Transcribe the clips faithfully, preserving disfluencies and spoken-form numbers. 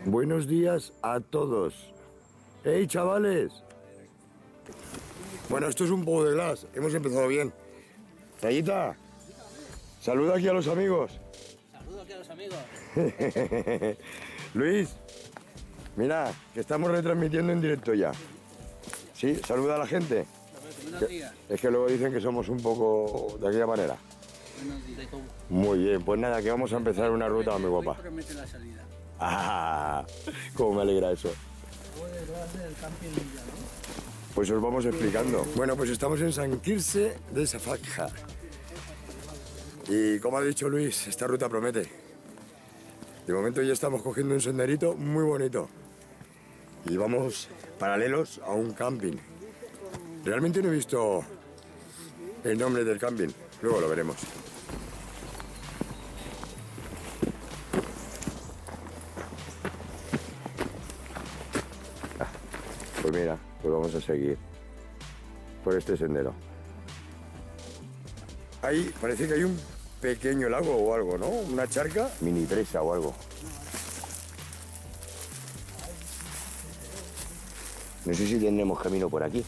Buenos días a todos. ¡Hey, chavales! Bueno, esto es un poco de glass. Hemos empezado bien. Rayita, saluda aquí a los amigos. Saludo aquí a los amigos. Luis, mira, que estamos retransmitiendo en directo ya. Sí, saluda a la gente. Buenos días. Es que luego dicen que somos un poco de aquella manera. Buenos días. Muy bien, pues nada, que vamos a empezar una ruta muy guapa. Hoy promete la salida. Ah, cómo me alegra eso. Pues os vamos explicando. Bueno, pues estamos en San Quirze de Safaja. Y como ha dicho Luis, esta ruta promete. De momento ya estamos cogiendo un senderito muy bonito. Y vamos paralelos a un camping. Realmente no he visto el nombre del camping. Luego lo veremos. Pues mira, pues vamos a seguir por este sendero. Ahí parece que hay un pequeño lago o algo, ¿no? Una charca, mini presa o algo. No sé si tendremos camino por aquí.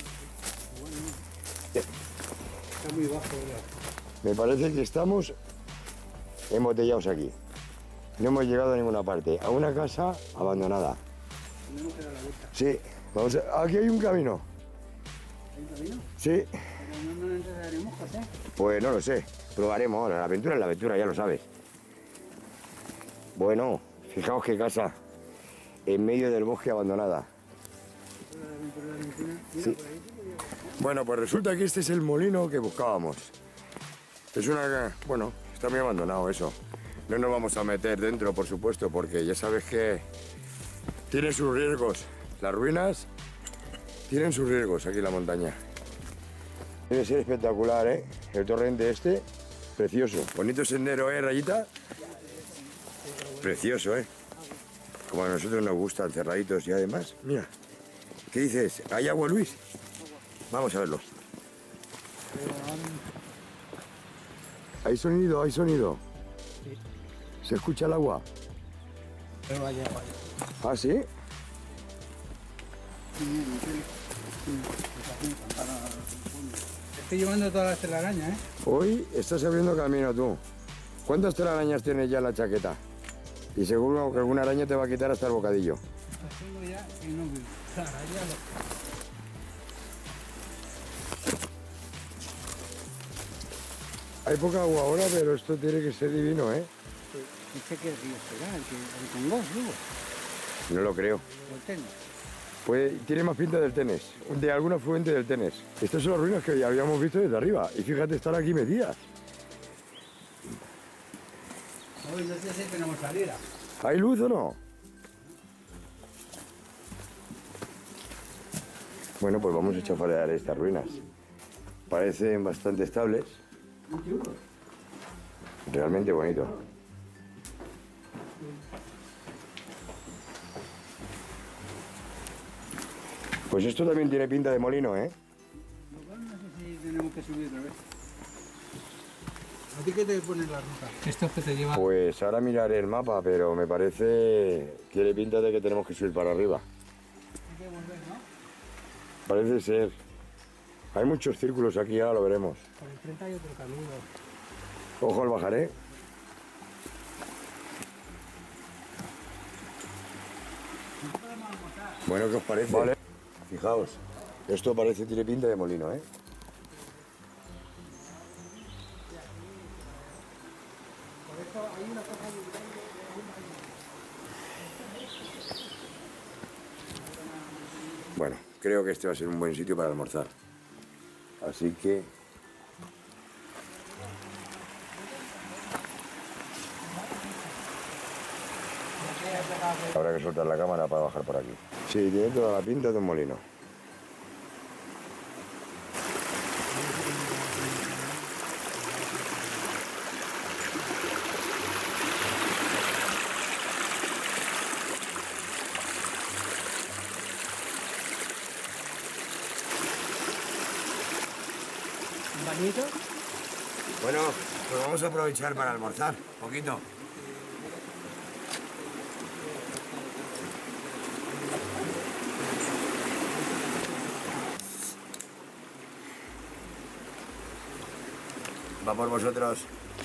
Está muy bajo ya. Me parece que estamos embotellados aquí. No hemos llegado a ninguna parte. A una casa abandonada. Tenemos que dar la vuelta. Sí, vamos a... aquí hay un camino. ¿Hay un camino? Sí, Pero no nos enredaremos, José. pues no lo sé. Probaremos ahora. La aventura es la aventura, ya lo sabes. Bueno, fijaos qué casa en medio del bosque abandonada. La aventura, la aventura. Mira, Sí. por ahí sí podía bajar. Bueno, pues resulta que este es el molino que buscábamos. Es una... bueno, está muy abandonado eso. No nos vamos a meter dentro, por supuesto, porque ya sabes que tiene sus riesgos. Las ruinas tienen sus riesgos aquí en la montaña. Debe ser espectacular, ¿eh? El torrente este, precioso. Bonito sendero, ¿eh, Rayita? Precioso, ¿eh? Como a nosotros nos gustan, cerraditos y además, mira. ¿Qué dices? ¿Hay agua, Luis? Vamos a verlo. ¿Hay sonido? ¿Hay sonido? Sí. ¿Se escucha el agua? Pero vaya, vaya. ¿Ah, sí? Estoy llevando todas las telarañas, ¿eh? Hoy estás abriendo camino tú. ¿Cuántas telarañas tienes ya en la chaqueta? Y seguro que alguna araña te va a quitar hasta el bocadillo. Las tengo ya y no veo. Claro, ya lo... Hay poca agua ahora, pero esto tiene que ser divino, ¿eh? Dice que el río será, el que el Congo, digo. No lo creo. El tenis. Pues tiene más pinta del Tenes, de algún afluente del Tenes. Estas son las ruinas que ya habíamos visto desde arriba. Y fíjate, están aquí metidas. Hoy no sé si tenemos salida. ¿Hay luz o no? Bueno, pues vamos a chafardear estas ruinas. Parecen bastante estables. Realmente bonito. Pues esto también tiene pinta de molino, ¿eh? Igual no sé si tenemos que subir otra vez. ¿A ti qué te pone la ruta? Esto es que te lleva... Pues ahora miraré el mapa, pero me parece... tiene pinta de que tenemos que subir para arriba. Hay que volver, ¿no? Parece ser. Hay muchos círculos aquí, ahora lo veremos. Por el frente hay otro camino. Ojo al bajar, ¿eh? Bueno, ¿qué os parece? Vale. Fijaos, esto parece, tiene pinta de molino, ¿eh? Por eso hay una cosa muy grande. Bueno, creo que este va a ser un buen sitio para almorzar. Así que... habrá que soltar la cámara para bajar por aquí. Sí, tiene toda la pinta de un molino. ¿Un bañito? Bueno, pues vamos a aprovechar para almorzar, poquito. va por vosotros.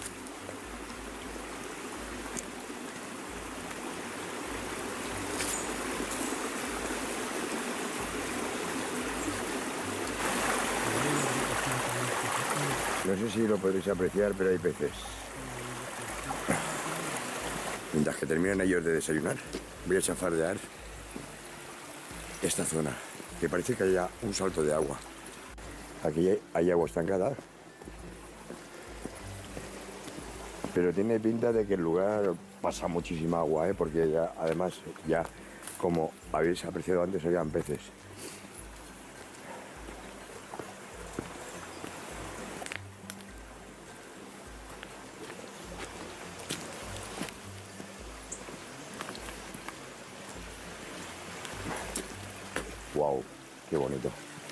No sé si lo podréis apreciar, pero hay peces. Mientras que terminan ellos de desayunar, voy a chafardear esta zona, que parece que haya un salto de agua. Aquí hay agua estancada, pero tiene pinta de que el lugar pasa muchísima agua, ¿eh? Porque ya, además, ya como habéis apreciado antes, habían peces. Wow, qué bonito.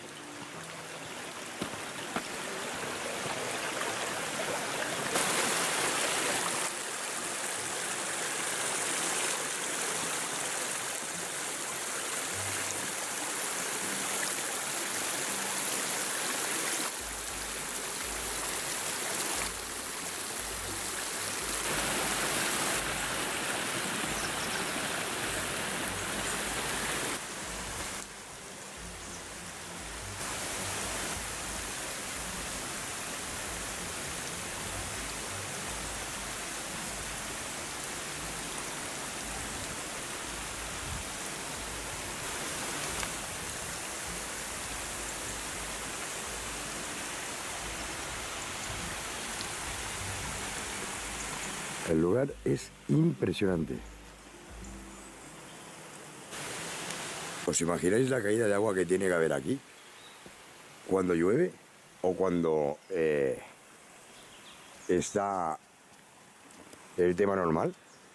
El lugar es impresionante. ¿Os imagináis la caída de agua que tiene que haber aquí? Cuando llueve o cuando eh, está el tema normal.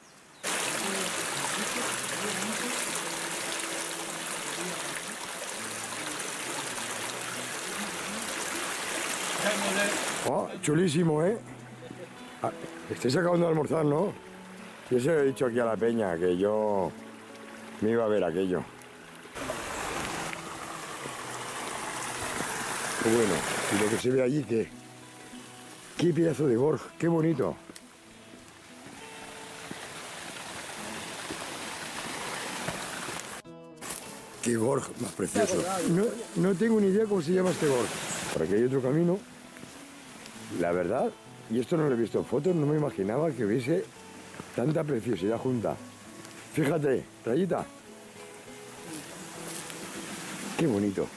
Oh, chulísimo, ¿eh? Ah, estáis acabando de almorzar, ¿no? Yo se lo he dicho aquí a la peña, que yo me iba a ver aquello. Qué bueno, y lo que se ve allí, que qué pedazo de gorg, qué bonito. Qué gorg más precioso. No, no tengo ni idea cómo se llama este gorg. Por aquí hay otro camino. La verdad, y esto no lo he visto en fotos, no me imaginaba que hubiese tanta preciosidad junta. Fíjate, Rayita. Qué bonito.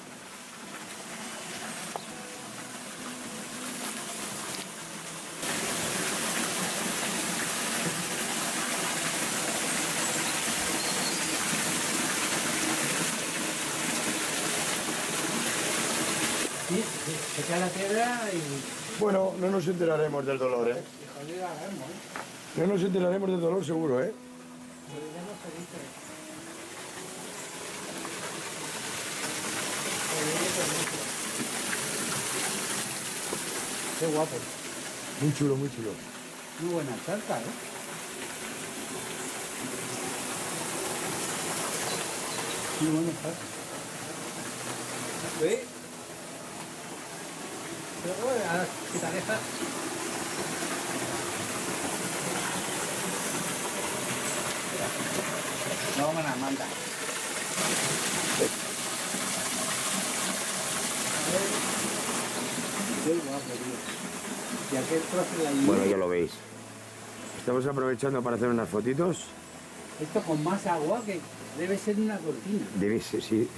Sí, se cae la piedra y... Bueno, no nos enteraremos del dolor, ¿eh? No nos enteraremos del dolor seguro, ¿eh? Qué guapo. Muy chulo, muy chulo. Muy buena salsa, ¿eh? Muy buena salsa. ¿Ves? Pero bueno, ahora si te alejas. No me la manda. Qué guapo, tío. Y aquel trozo de ahí. Bueno, ya lo veis. Estamos aprovechando para hacer unas fotitos. Esto con más agua que debe ser una cortina. Debe ser, sí.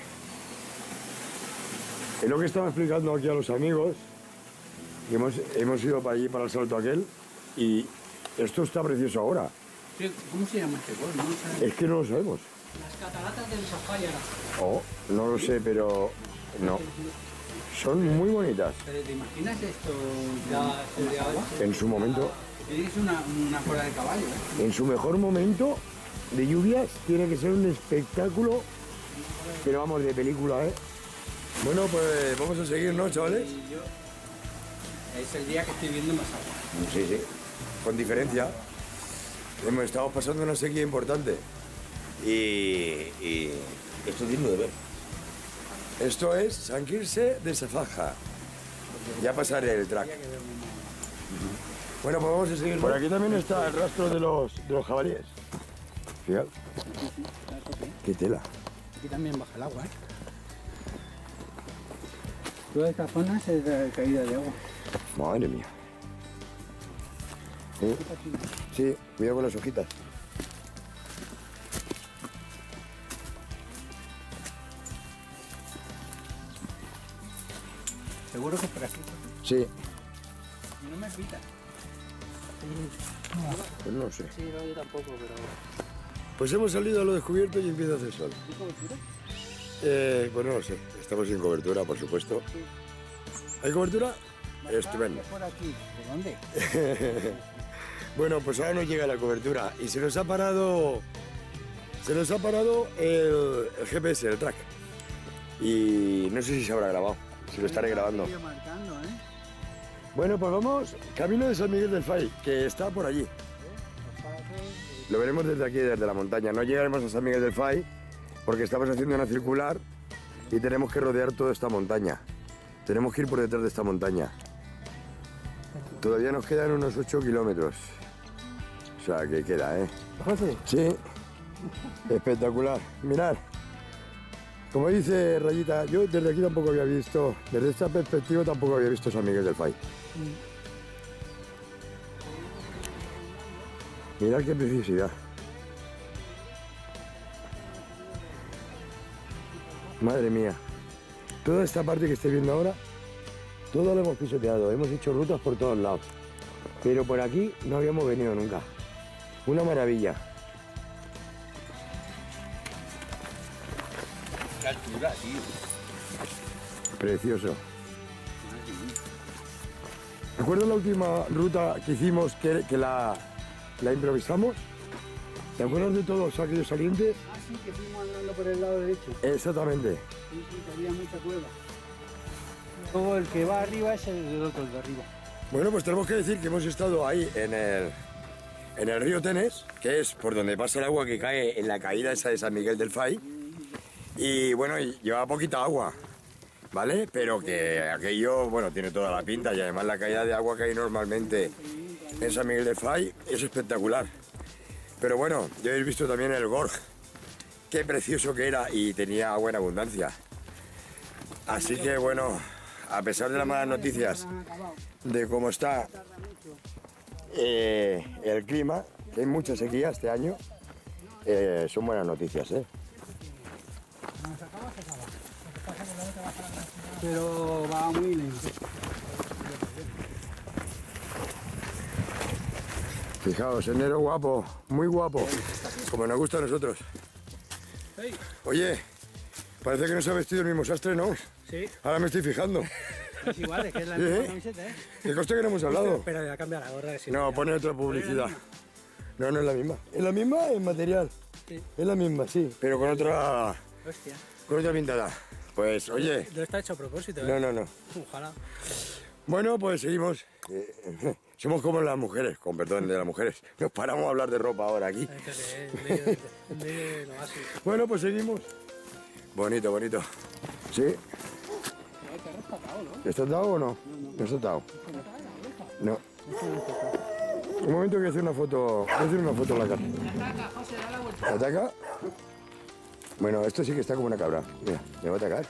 Es lo que estaba explicando aquí a los amigos. Y hemos, hemos ido para allí, para el salto aquel. Y esto está precioso ahora. ¿Cómo se llama este pueblo? ¿No sabes? Es que no lo sabemos. Las cataratas del Zafayara. Oh, no lo sé, pero no. Son muy bonitas. ¿Pero te imaginas esto ya sobre agua? En su momento, Es una, una cola de caballo, ¿eh? en su mejor momento de lluvias, tiene que ser un espectáculo, pero vamos, de película, ¿eh? Bueno, pues vamos a seguir, ¿no, chavales? Y yo, es el día que estoy viendo más agua. Sí, sí, con diferencia. Hemos estado pasando una sequía importante y, y esto es digno de ver. Esto es Sant Quirze de Safaja. Ya pasaré el track. Bueno, pues vamos a seguir. Por aquí también está el rastro de los, de los jabalíes. Fíjate. Qué tela. Aquí también baja el agua, ¿eh? Toda esta zona es de caída de agua. Madre mía. Sí, sí, cuidado con las hojitas. Seguro que es por aquí. Sí. No me pita. Pues no sé. Sí, no, yo tampoco, pero... Pues hemos salido a lo descubierto y empieza a hacer sol. ¿Hay cobertura? Eh, pues no lo sé. Estamos sin cobertura, por supuesto. Sí. ¿Hay cobertura? Estupendo. Por aquí. ¿De dónde? Bueno, pues ahora nos llega la cobertura y se nos ha parado... Se nos ha parado el, el G P S, el track. Y no sé si se habrá grabado. Si lo estaré grabando. Marcando, ¿eh? Bueno, pues vamos camino de San Miguel del Fai, que está por allí. Lo veremos desde aquí, desde la montaña. No llegaremos a San Miguel del Fai porque estamos haciendo una circular y tenemos que rodear toda esta montaña. Tenemos que ir por detrás de esta montaña. Todavía nos quedan unos ocho kilómetros. O sea, que queda, ¿eh? Sí. Espectacular. Mirad. Como dice Rayita, yo desde aquí tampoco había visto, desde esta perspectiva tampoco había visto San Miguel del Fai. Mirad qué preciosidad. Madre mía. Toda esta parte que estoy viendo ahora, todo lo hemos pisoteado, hemos hecho rutas por todos lados. Pero por aquí no habíamos venido nunca. Una maravilla. Qué altura, tío. Precioso. ¿Recuerdas la última ruta que hicimos que, que la, la improvisamos? ¿Te acuerdas de todos aquellos salientes? Ah, sí, que fuimos andando por el lado derecho. Exactamente. Sí, sí, que había mucha cueva. Luego el que va arriba es el del otro, el de arriba. Bueno, pues tenemos que decir que hemos estado ahí en el, en el río Tenes, que es por donde pasa el agua que cae en la caída esa de San Miguel del Fai. Y bueno, y lleva poquita agua, ¿vale? Pero que aquello, bueno, tiene toda la pinta y además la caída de agua que hay normalmente en San Miguel del Fai es espectacular. Pero bueno, ya habéis visto también el Gorg, qué precioso que era y tenía agua en abundancia. Así que bueno, a pesar de las malas noticias de cómo está eh, el clima, que hay mucha sequía este año, eh, son buenas noticias, ¿eh? Pero va muy lento. Fijaos, enero guapo, muy guapo, como nos gusta a nosotros. Hey. Oye, parece que no se ha vestido el mismo sastre, ¿no? Sí. Ahora me estoy fijando. Es igual, es que es la ¿Sí? misma camiseta, ¿eh? ¿Qué coste que no hemos hablado? Pero ya cambia la gorra. Que No, pone otra publicidad. No, no es la misma. ¿Es la misma en material? Sí. Es la misma, sí, pero con otra, Hostia. con otra pintada. Pues, oye, No está hecho a propósito, ¿eh? no, no, no. Ojalá. Bueno, pues seguimos. Eh, somos como las mujeres, con perdón de las mujeres. Nos paramos a hablar de ropa ahora aquí. Es que sí, en medio de, en medio de lo básico. Bueno, pues seguimos. Bonito, bonito. ¿Sí? ¿Estás dado o no? No estás dado. No. Un momento que voy a hacer una foto. Voy a hacer una foto en la cara. ¿Ataca? Bueno, esto sí que está como una cabra. Mira, me va a atacar.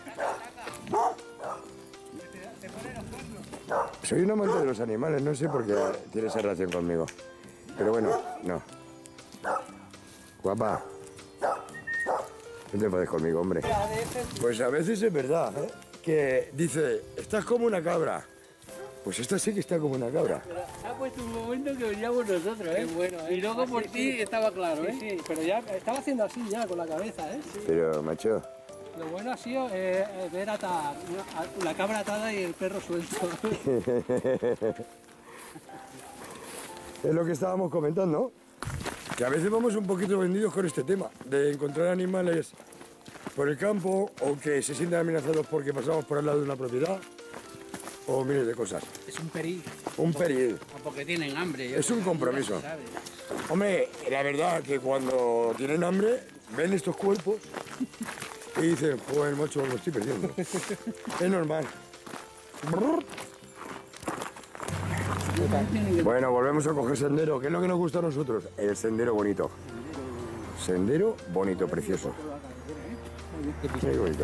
Soy un amante de los animales, no sé por qué tiene esa relación conmigo. Pero bueno, no. Guapa. No te enfades conmigo, hombre. Pues a veces es verdad, ¿eh? Que dice, estás como una cabra. Pues esta sí que está como una cabra. Pero ha puesto un momento que veníamos nosotros, ¿eh? Bueno, ¿eh? Y luego por ti estaba claro, ¿eh? Sí, sí, pero ya estaba haciendo así ya con la cabeza, ¿eh? Sí. Pero, macho, Lo bueno ha sido eh, eh, ver atar una- la cabra atada y el perro suelto. es lo que estábamos comentando. Que a veces vamos un poquito vendidos con este tema, de encontrar animales por el campo o que se sienten amenazados porque pasamos por al lado de una propiedad o miles de cosas. Es un peril. Un peril. O porque tienen hambre. Es un compromiso. Hombre, la verdad que cuando tienen hambre ven estos cuerpos y dicen, joder, macho, lo estoy perdiendo. Es normal. Bueno, volvemos a coger sendero. ¿Qué es lo que nos gusta a nosotros? El sendero bonito. Sendero bonito, precioso. Qué bonito.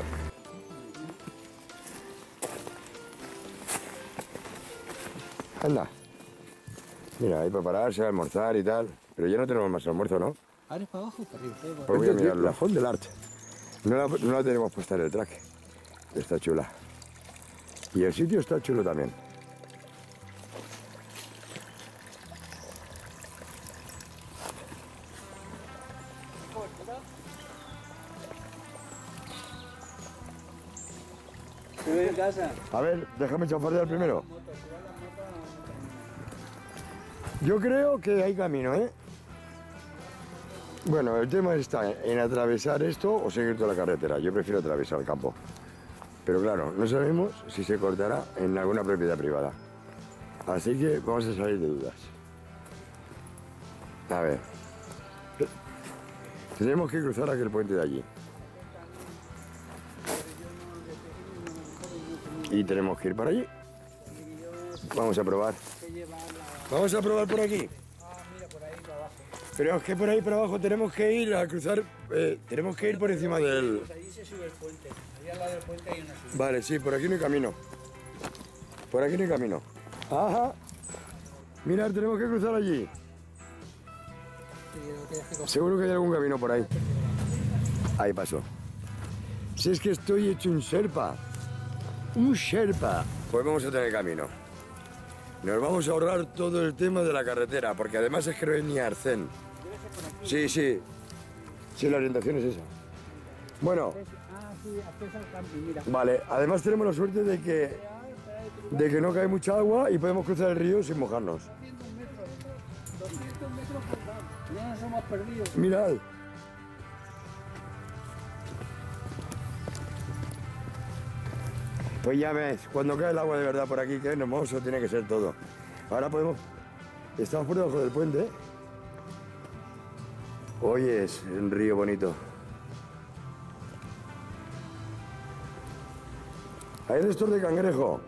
Anda. Mira, ahí para pararse, almorzar y tal. Pero ya no tenemos más almuerzo, ¿no? Ahora es para abajo, para arriba. Pues voy a mirar la Font del Art. No la, no la tenemos puesta en el track. Está chula. Y el sitio está chulo también. Estoy en casa. A ver, déjame chafardear primero. Yo creo que hay camino, ¿eh? Bueno, el tema está en atravesar esto o seguir toda la carretera. Yo prefiero atravesar el campo. Pero claro, no sabemos si se cortará en alguna propiedad privada. Así que vamos a salir de dudas. A ver. Tenemos que cruzar aquel puente de allí. Y tenemos que ir para allí. Vamos a probar. Vamos a probar por aquí. Pero es que por ahí para abajo tenemos que ir a cruzar, eh, tenemos que ir por encima del... Pues allí se sube el puente. Allí al lado del puente hay una subida. Vale, sí, por aquí no hay camino. Por aquí no hay camino. Ajá. Mirad, tenemos que cruzar allí. Seguro que hay algún camino por ahí. Ahí pasó. Si es que estoy hecho un sherpa. Un sherpa. Pues vamos a tener camino. Nos vamos a ahorrar todo el tema de la carretera, porque además es que venía Arcén. Sí, sí. Sí, la orientación es esa. Bueno. Ah, sí, acceso al camping, mira. Vale, además tenemos la suerte de que, de que no cae mucha agua y podemos cruzar el río sin mojarnos. doscientos metros, doscientos metros por lado. Ya nos hemos perdido. Mirad. Pues ya ves, cuando cae el agua de verdad por aquí, que hermoso tiene que ser todo. Ahora podemos... Estamos por debajo del puente, ¿eh? Hoy es un río bonito. Hay restos de cangrejo.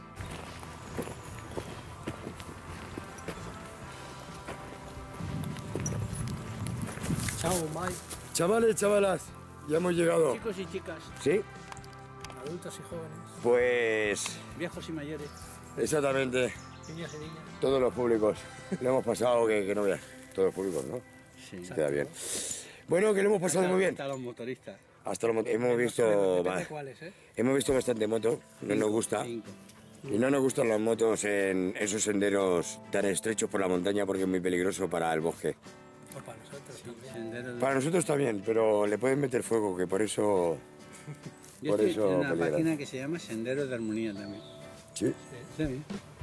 Chao, Mike. Chavales, chavalas, ya hemos llegado. Chicos y chicas, ¿Sí? adultos y jóvenes, Pues... viejos y mayores, exactamente. niños y niñas. Todos los públicos. Le hemos pasado que, que no veas. Todos los públicos, ¿no? Sí. Queda bien. Bueno, que lo hemos pasado muy bien. Hasta los motoristas. Hasta lo, hemos visto... Depende va, cuáles, ¿eh? hemos visto bastante moto. No nos gusta. Cinco. Y no nos gustan las motos en esos senderos tan estrechos por la montaña porque es muy peligroso para el bosque. Pues para nosotros también. Senderos de- Para nosotros también, pero le pueden meter fuego, que por eso... Yo por estoy eso en una peligran. página que se llama Senderos de Armonía también. Sí, Sí.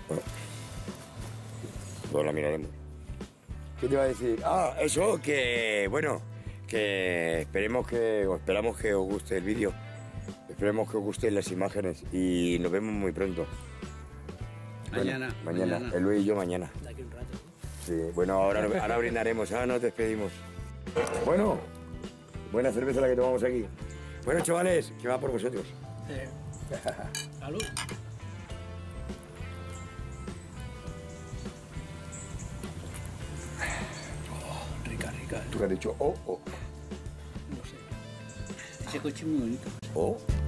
pues la miraremos. ¿Qué te iba a decir? Ah, eso, que bueno, que esperemos que, o esperamos que os guste el vídeo. Esperemos que os gusten las imágenes y nos vemos muy pronto. Mañana, Bueno, mañana. mañana. El Luis y yo mañana. De aquí un rato. Sí, bueno, ahora, ahora brindaremos, ahora nos despedimos. Bueno, buena cerveza la que tomamos aquí. Bueno, chavales, que va por vosotros. Sí. Salud. Oh, rica, rica. Tú que has dicho, oh, oh, No sé. Ese coche es muy bonito. oh.